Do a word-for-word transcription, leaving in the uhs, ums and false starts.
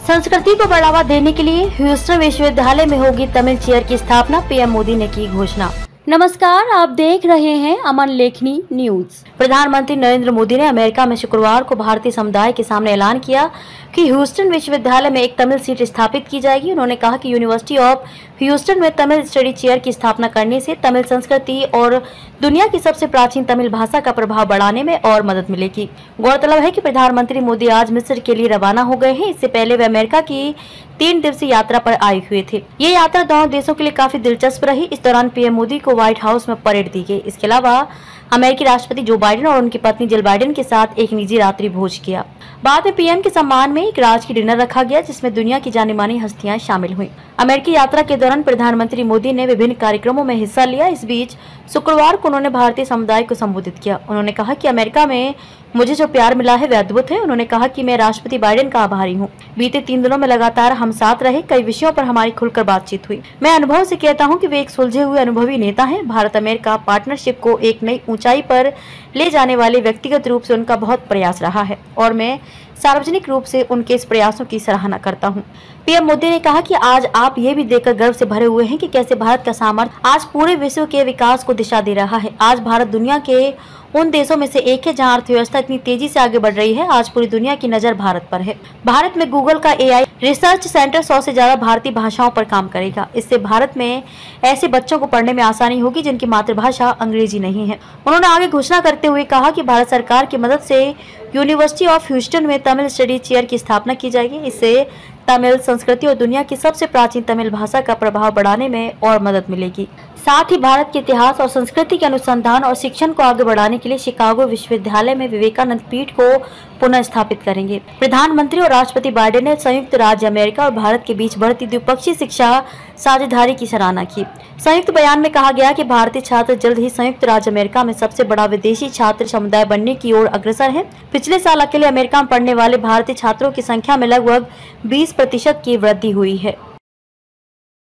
संस्कृति को बढ़ावा देने के लिए ह्यूस्टन विश्वविद्यालय में होगी तमिल चेयर की स्थापना, पीएम मोदी ने की घोषणा। नमस्कार, आप देख रहे हैं अमन लेखनी न्यूज। प्रधानमंत्री नरेंद्र मोदी ने अमेरिका में शुक्रवार को भारतीय समुदाय के सामने ऐलान किया कि ह्यूस्टन विश्वविद्यालय में एक तमिल सीट स्थापित की जाएगी। उन्होंने कहा कि यूनिवर्सिटी ऑफ ह्यूस्टन में तमिल स्टडी चेयर की स्थापना करने से तमिल संस्कृति और दुनिया की सबसे प्राचीन तमिल भाषा का प्रभाव बढ़ाने में और मदद मिलेगी। गौरतलब है कि प्रधानमंत्री मोदी आज मिस्र के लिए रवाना हो गए हैं। इससे पहले वे अमेरिका की तीन दिवसीय यात्रा पर आए हुए थे। ये यात्रा दोनों देशों के लिए काफी दिलचस्प रही। इस दौरान पीएम मोदी को व्हाइट हाउस में परेड दी गई। इसके अलावा अमेरिकी राष्ट्रपति जो बाइडेन और उनकी पत्नी जिल बाइडेन के साथ एक निजी रात्रि भोज किया। बाद में पीएम के सम्मान में एक राजकीय डिनर रखा गया, जिसमें दुनिया की जानी मानी हस्तियां शामिल हुईं। अमेरिकी यात्रा के दौरान प्रधानमंत्री मोदी ने विभिन्न कार्यक्रमों में हिस्सा लिया। इस बीच शुक्रवार को उन्होंने भारतीय समुदाय को संबोधित किया। उन्होंने कहा कि अमेरिका में मुझे जो प्यार मिला है वह अद्भुत है। उन्होंने कहा कि मैं राष्ट्रपति बाइडेन का आभारी हूँ। बीते तीन दिनों में लगातार हम साथ रहे, कई विषयों पर हमारी खुलकर बातचीत हुई। मैं अनुभव से कहता हूँ कि वे एक सुलझे हुए अनुभवी नेता हैं। भारत अमेरिका पार्टनरशिप को एक नई ऊंचाई पर ले जाने वाले व्यक्तिगत रूप से उनका बहुत प्रयास रहा है और मैं सार्वजनिक रूप से उनके इस प्रयासों की सराहना करता हूं। पीएम मोदी ने कहा कि आज आप ये भी देखकर गर्व से भरे हुए हैं कि कैसे भारत का सामर्थ्य आज पूरे विश्व के विकास को दिशा दे रहा है। आज भारत दुनिया के उन देशों में से एक है जहां अर्थव्यवस्था इतनी तेजी से आगे बढ़ रही है। आज पूरी दुनिया की नजर भारत पर है। भारत में गूगल का एआई रिसर्च सेंटर सौ से ज्यादा भारतीय भाषाओं पर काम करेगा। इससे भारत में ऐसे बच्चों को पढ़ने में आसानी होगी जिनकी मातृभाषा अंग्रेजी नहीं है। उन्होंने आगे घोषणा करते हुए कहा कि भारत सरकार की मदद से यूनिवर्सिटी ऑफ ह्यूस्टन में तमिल स्टडी चेयर की स्थापना की जाएगी। इससे तमिल संस्कृति और दुनिया की सबसे प्राचीन तमिल भाषा का प्रभाव बढ़ाने में और मदद मिलेगी। साथ ही भारत के इतिहास और संस्कृति के अनुसंधान और शिक्षण को आगे बढ़ाने के लिए शिकागो विश्वविद्यालय में विवेकानंद पीठ को पुनः स्थापित करेंगे। प्रधानमंत्री और राष्ट्रपति बाइडेन ने संयुक्त राज्य अमेरिका और भारत के बीच बढ़ती द्विपक्षीय शिक्षा साझेदारी की सराहना की। संयुक्त बयान में कहा गया कि भारतीय छात्र जल्द ही संयुक्त राज्य अमेरिका में सबसे बड़ा विदेशी छात्र समुदाय बनने की ओर अग्रसर है। पिछले साल अकेले अमेरिका में पढ़ने वाले भारतीय छात्रों की संख्या में लगभग बीस प्रतिशत की वृद्धि हुई है।